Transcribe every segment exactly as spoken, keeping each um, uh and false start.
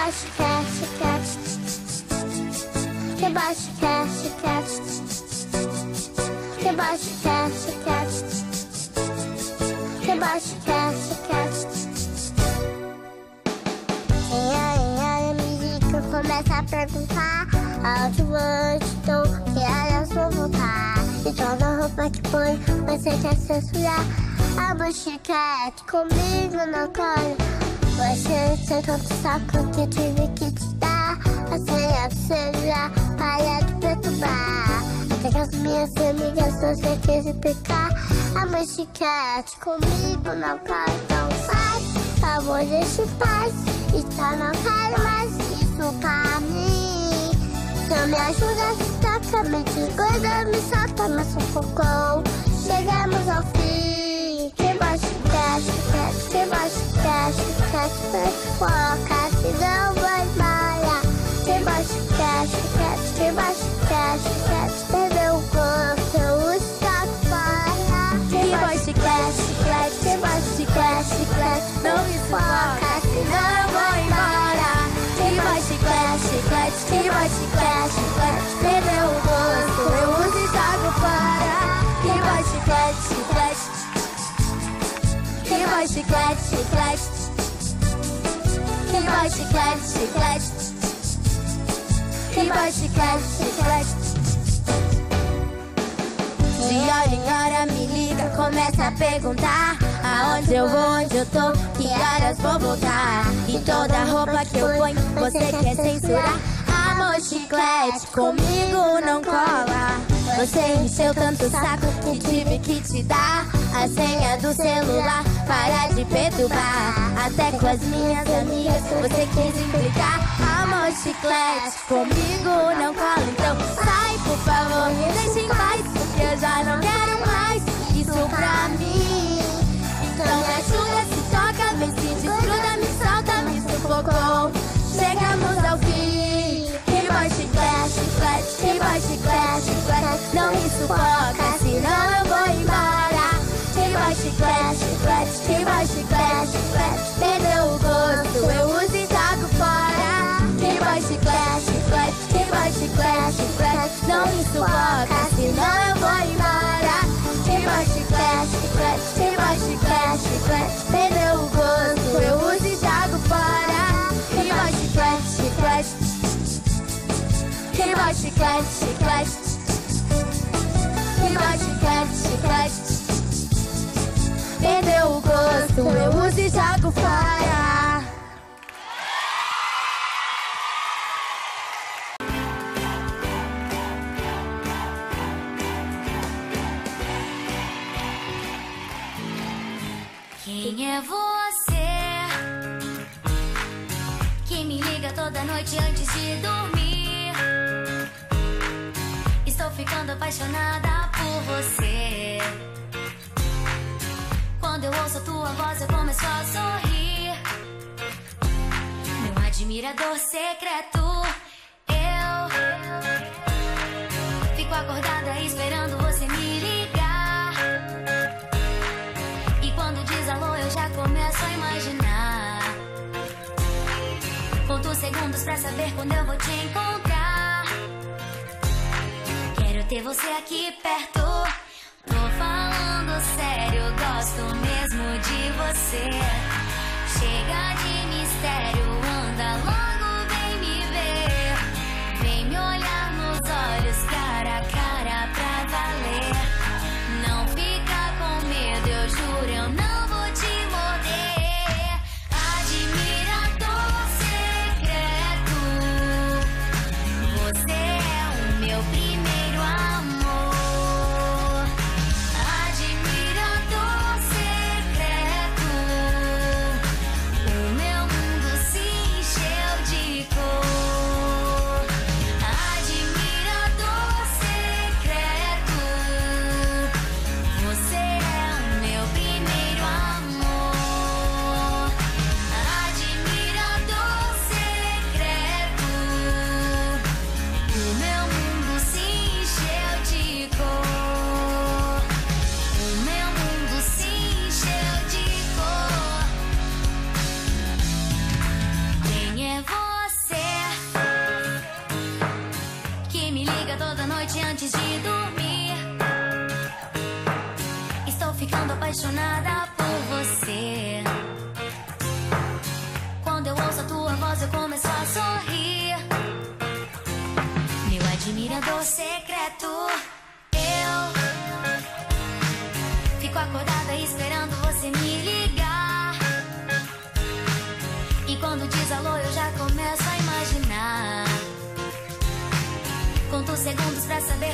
Rebola chiclete, chiclete. Rebola chiclete, chiclete. Rebola chiclete, chiclete. Rebola chiclete, chiclete. Quem olha me liga, começa a perguntar aonde vou, estou, que horas vou voltar. E toda roupa que põe, você quer censurar. Amo chiclete, comigo não cola. Você tem tanto saco que tive que te dar a senha do celular, para de perturbar. Até que as minhas amigas você quis implicar. Amo chiclete, comigo não cola. Então faz, favor, deixa em paz. Então não quero mais isso pra mim. Então me ajuda, se toca, me desgruda, me solta, me sufocou. Chegamos ao fim. Rebola chiclete, chiclete, rebola chiclete, chiclete, foca, senão vou embora. Rebola chiclete, chiclete, rebola chiclete, chiclete, perdeu o gosto, eu uso só fora. Rebola chiclete, chiclete, rebola chiclete, chiclete, não me foca, senão eu vou embora. Rebola chiclete, chiclete, rebola chiclete, chiclete, perdeu o gosto, eu uso e jogo fora. Rebola chiclete, chiclete. Rebola chiclete, chiclete. Rebola chiclete, chiclete. Rebola chiclete, chiclete. De hora em hora me liga, começa a perguntar aonde eu vou, onde eu tô, que horas vou voltar. E toda roupa que eu ponho, você quer censurar. Amor chiclete, comigo não cola. Você encheu tanto saco que tive que te dar a senha do celular, para de perturbar. Até com as minhas amigas você quis implicar. Amor chiclete, comigo não cola. Então sai, por favor, me deixa em paz, porque eu já não quero mais isso pra mim. Então me ajuda, se toca, vem, se desgruda, me solta, me sufocou. Chegamos ao fim. Rebola chiclete, chiclete, rebola chiclete, chiclete, não me sufoca, senão eu vou embora. Rebola chiclete, chiclete, rebola chiclete, chiclete, perdeu o gosto, eu uso e jogo fora. Rebola chiclete, chiclete, rebola chiclete, chiclete, não me sufoca, senão eu vou embora. Rebola chiclete, chiclete, rebola chiclete, chiclete, perdeu o gosto, eu uso e jogo fora. Rebola chiclete, chiclete. Rebola chiclete, chiclete. Rebola chiclete, chiclete, perdeu o gosto, eu uso e jogo fora. Quem é você que me liga toda noite antes de dormir? Estou ficando apaixonada por você. Quando eu ouço a tua voz eu começo a sorrir. Meu admirador secreto, eu fico acordada esperando você me ligar. E quando diz alô eu já começo a imaginar. Conto segundos pra saber quando eu vou te encontrar. Quero ter você aqui perto. Tô falando sério, gosto mesmo de você. Chega de mistério, anda logo, vem me ver. Vem me olhar nos olhos, cara a cara pra valer. Não fica com medo, eu juro, eu não vou te morder. Admirador secreto, você é o meu primeiro amor. Admirador secreto,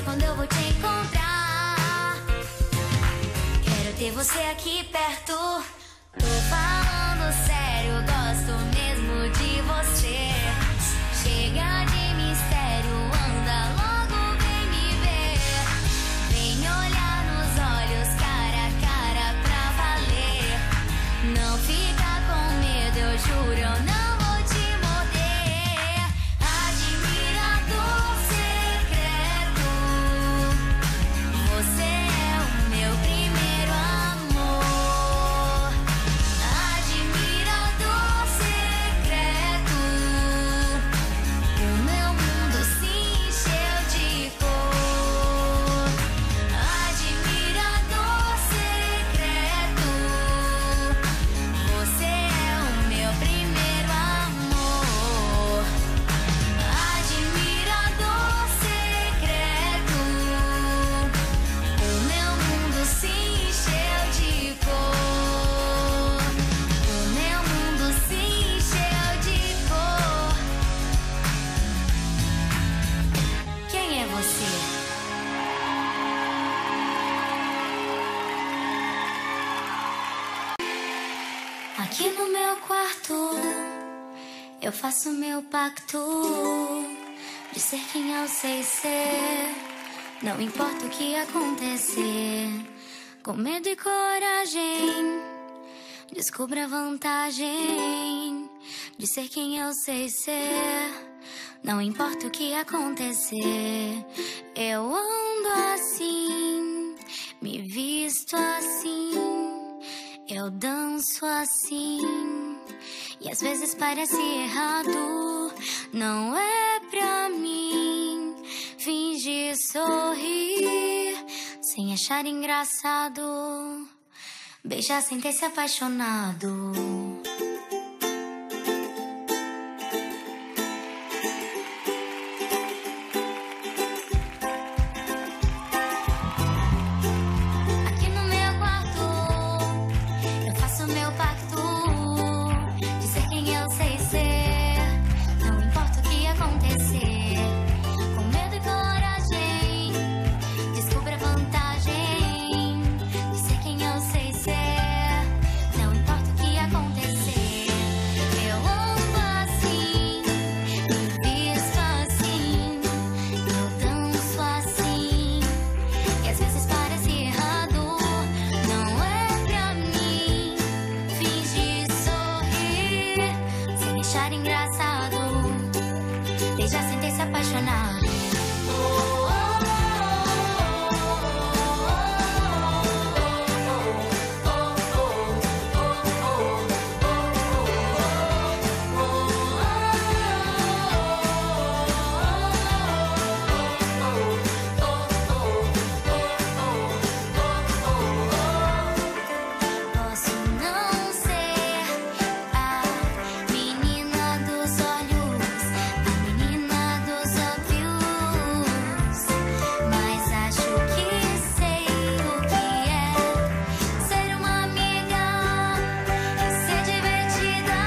quando eu vou te encontrar. Quero ter você aqui perto. Tô falando sério, gosto mesmo de você. Chega de mistério, anda logo, vem me ver. Vem olhar nos olhos, cara a cara pra valer. Não fica com medo, eu juro, eu não vou te morder. Admirador secreto, você é o meu primeiro amor. Admirador secreto, o meu mundo se encheu de cor. Admirador secreto, você é o meu primeiro amor. Admirador secreto, o meu mundo se encheu de cor. O meu mundo se encheu de cor. Quem é você? Aqui no meu quarto eu faço meu pacto de ser quem eu sei ser. Não importa o que acontecer, com medo e coragem, descubra a vantagem de ser quem eu sei ser. Não importa o que acontecer, eu ando assim, me visto assim, eu danço assim. E às vezes parece errado, não é pra mim. Fingir sorrir sem achar engraçado, beijar sem ter se apaixonado. Aqui no meu quarto eu faço meu pacto de ser quem eu sei ser. Não importa o que acontecer, com medo e coragem, descubra a vantagem de ser quem eu sei ser. Não importa o que acontecer, eu ando assim, me visto assim, eu danço assim. E às vezes parece errado, não é pra mim. Fingir sorrir sem achar engraçado, beijar sem ter se apaixonado. Posso não ser a menina dos olhos, a menina dos óbvios, mas acho que sei o que é ser uma amiga e ser divertida.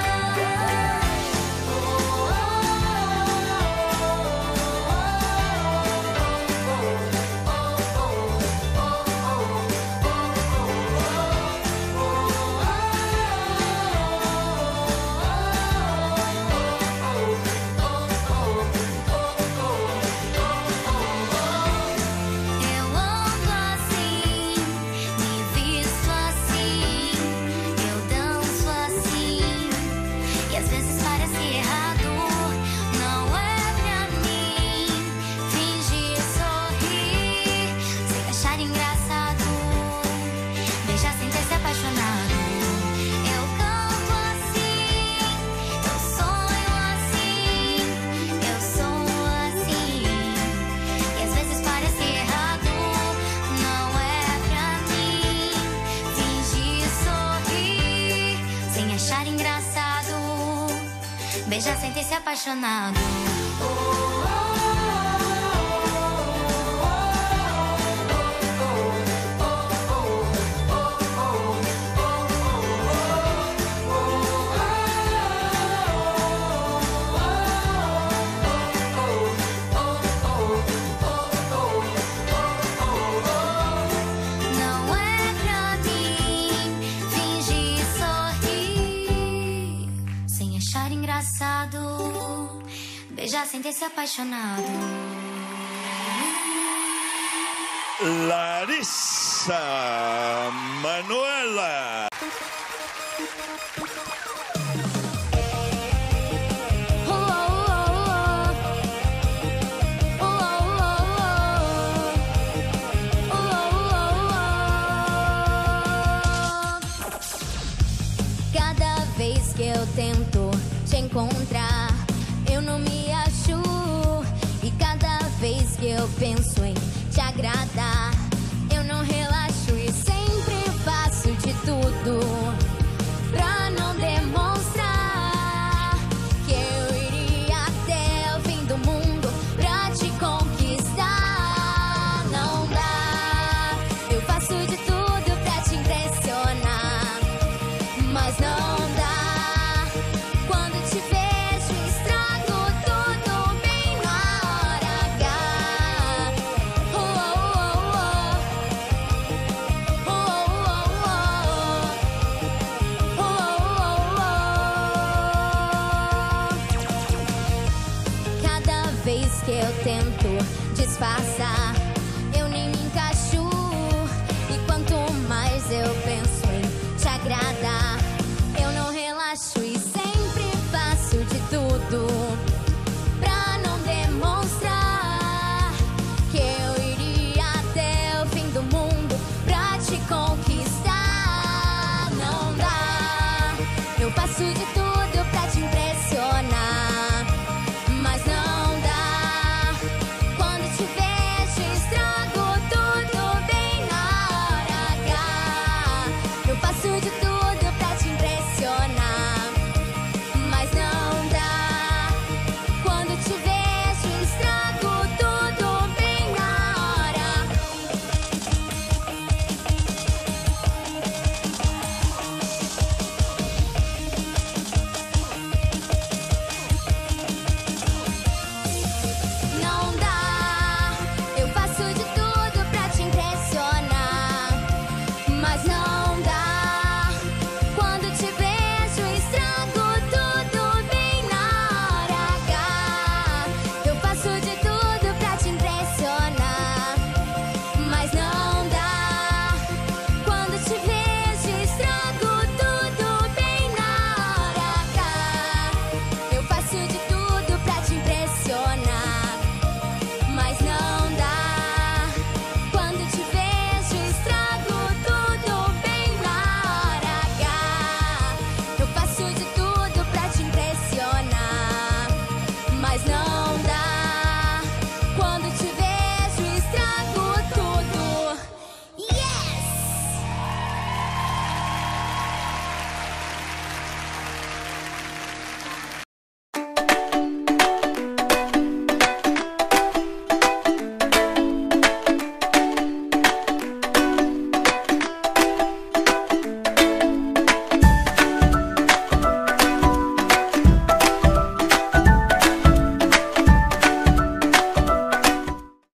Eu ando assim, me visto assim, eu danço assim. E às vezes parece errado, não é pra mim. Fingir sorrir sem achar engraçado, beijar sem ter se apaixonado. Eu canto assim, eu sonho assim, eu sou assim. E às vezes parece errado, não é pra mim. Fingir sorrir sem achar engraçado, beijar sem ter se apaixonado. sem ter se apaixonado. Larissa Manoela. Cada vez que eu tento te encontrar, eu não me acho. E cada vez que eu penso em te agradar, eu não relaxo e sempre faço de tudo pra não demonstrar que eu iria até o fim do mundo pra te conquistar. Não dá, eu faço de tudo pra te impressionar, mas não dá. Quando te vejo, estrago tudo bem na hora H. Oh, oh, oh, oh. Oh, oh, oh, oh. Oh, oh, oh. Cada vez que eu tento disfarçar, eu nem me encaixo. E quanto mais eu penso em te agradar, eu não relaxo e sempre faço de tudo pra não demonstrar que eu iria até o fim do mundo pra te conquistar. Não dá, eu faço de tudo